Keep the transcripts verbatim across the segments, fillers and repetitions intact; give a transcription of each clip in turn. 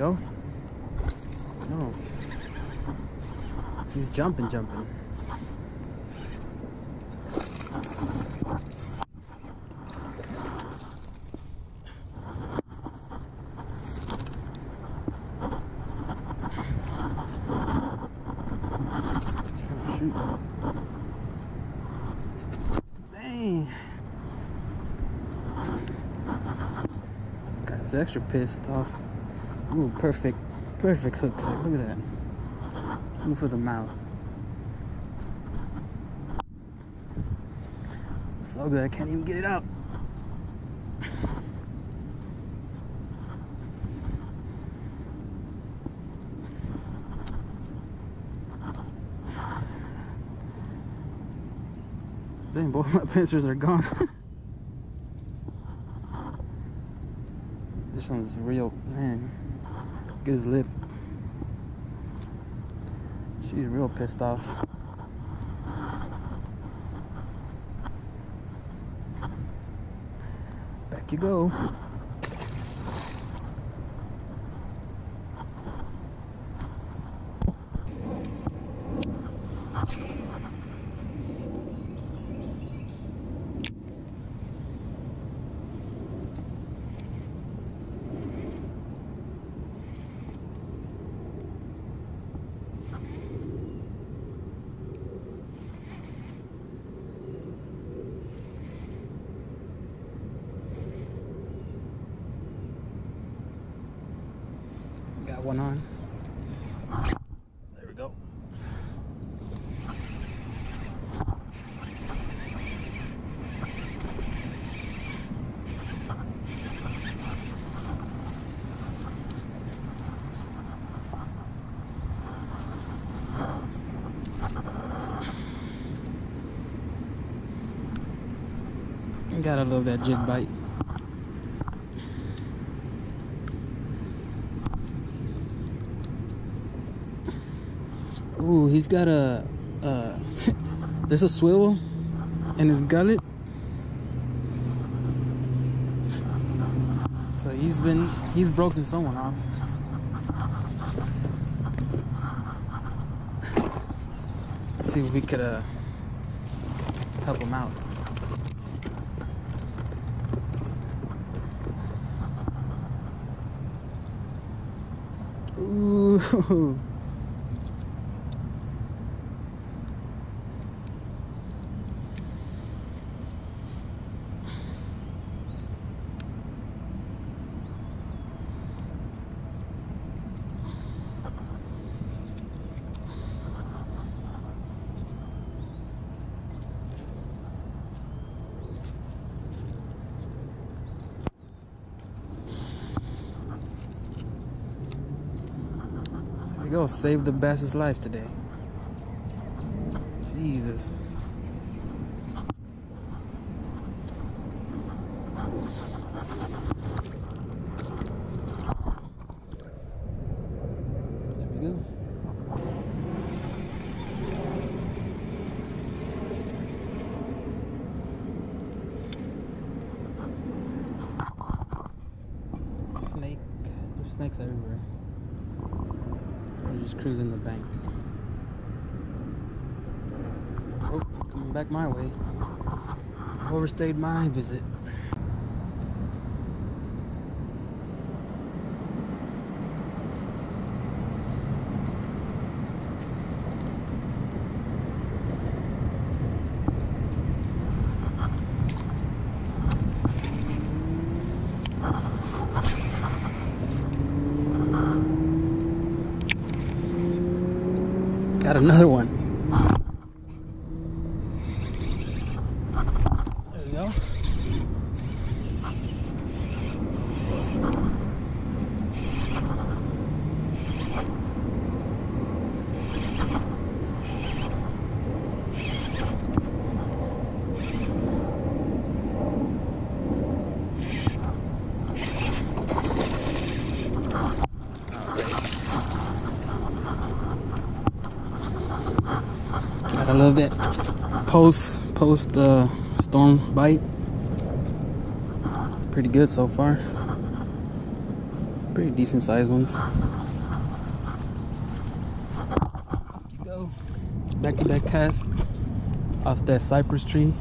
go. No. He's jumping, jumping. Shoot. Dang. Guy's extra pissed off. Ooh, perfect, perfect hook set. Look at that. Ooh, for the mouth. So good, I can't even get it out. Dang, both my pincers are gone. This one's real, man. Look at his lip. She's real pissed off. Back you go. Got one on. There we go. Gotta love that jig bite. Ooh, he's got a, uh, there's a swivel in his gullet. So he's been, he's broken someone off. Let's see if we could, uh, help him out. Ooh. Go save the bass's life today. Jesus. There we go. Snake. There's snakes everywhere. We're just cruising the bank. Oh, it's coming back my way. Overstayed my visit. Got another one. There we go. I love that post post uh, storm bite. Pretty good so far. Pretty Pretty decent sized ones. You go. Back to back cast off that cypress tree.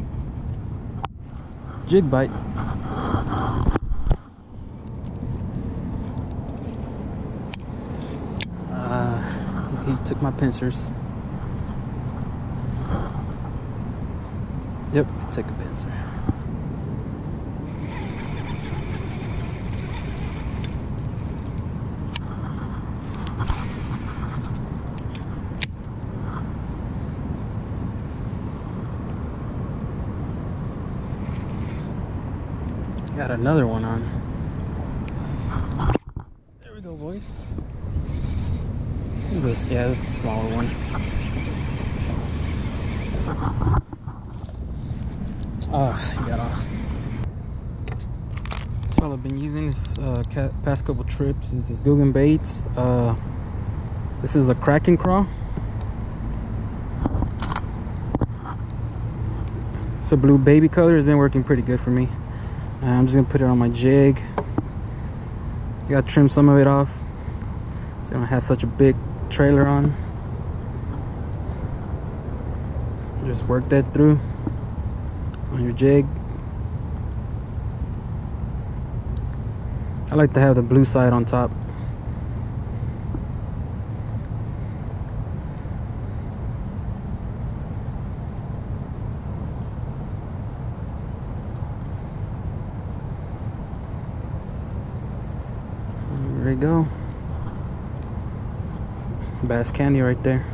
Jig bite. Uh, he took my pincers. Yep, he took a pincer. Got another one on. There we go, boys. What is this? Yeah, it's a smaller one. Ah, he got off. That's all I've been using this uh, past couple trips. This is Googan Baits. Uh, this is a Kraken Craw. It's a blue baby color. It's been working pretty good for me. Uh, I'm just gonna put it on my jig. Gotta trim some of it off so I don't have such a big trailer on. Just work that through on your jig. I like to have the blue side on top. There you go. Bass candy right there.